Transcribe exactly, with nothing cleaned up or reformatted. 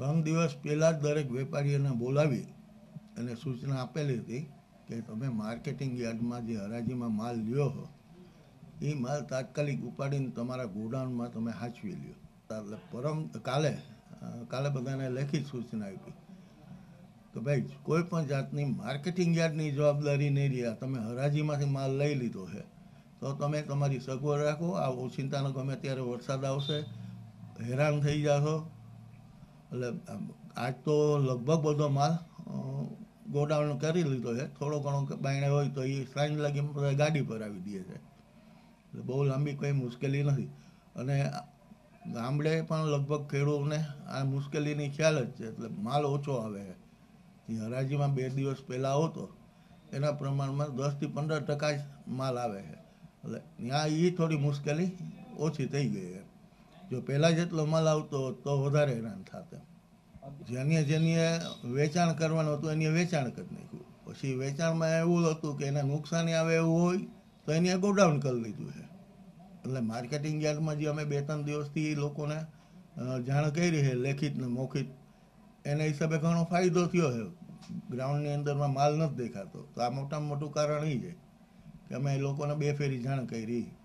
ત્રણ દિવસ પહેલાં જ દરેક વેપારીઓને બોલાવી અને સૂચના આપેલી હતી કે તમે માર્કેટિંગ યાર્ડમાં જે હરાજીમાં માલ લ્યો હો એ માલ તાત્કાલિક ઉપાડીને તમારા ગોડાઉનમાં તમે સાચવી લ્યો. એટલે પરમ કાલે કાલે બધાને લેખિત સૂચના આપી કે ભાઈ કોઈ પણ જાતની માર્કેટિંગ યાર્ડની જવાબદારી નહીં રહ્યા. તમે હરાજીમાંથી માલ લઈ લીધો છે તો તમે તમારી સગવડ રાખો. આ ઓચિંતાનો ગમે ત્યારે વરસાદ આવશે, હેરાન થઈ જાશો. એટલે આજ તો લગભગ બધો માલ ગોડાઉન કરી લીધો છે. થોડો ઘણો બાયણે હોય તો એ સાંજ લાગી બધા ગાડી પર આવી દે છે. એટલે બહુ લાંબી કંઈ મુશ્કેલી નથી. અને ગામડે પણ લગભગ ખેડૂતોને આ મુશ્કેલીની ખ્યાલ જ છે. એટલે માલ ઓછો આવે છે. જે હરાજીમાં બે દિવસ પહેલાં આવતો એના પ્રમાણમાં દસથી પંદર ટકા જ માલ આવે છે. એટલે ત્યાં એ થોડી મુશ્કેલી ઓછી થઈ ગઈ છે. જો પહેલાં જેટલો માલ આવતો તો વધારે હેરાન થતા. જેને જેને વેચાણ કરવાનું હતું એને વેચાણ કરી નાખ્યું. પછી વેચાણમાં એવું હતું કે એને નુકસાની આવે એવું હોય તો એને ગોડાઉન કરી લીધું છે. એટલે માર્કેટિંગ યાર્ડમાં જે અમે બે ત્રણ દિવસથી એ લોકોને જાણ કરી છે લેખિત ને મૌખિત, એના હિસાબે ઘણો ફાયદો થયો છે. ગ્રાઉન્ડની અંદરમાં માલ નથી દેખાતો. તો આ મોટામાં મોટું કારણ એ છે કે અમે એ લોકોને બે ફેરી જાણ કરી.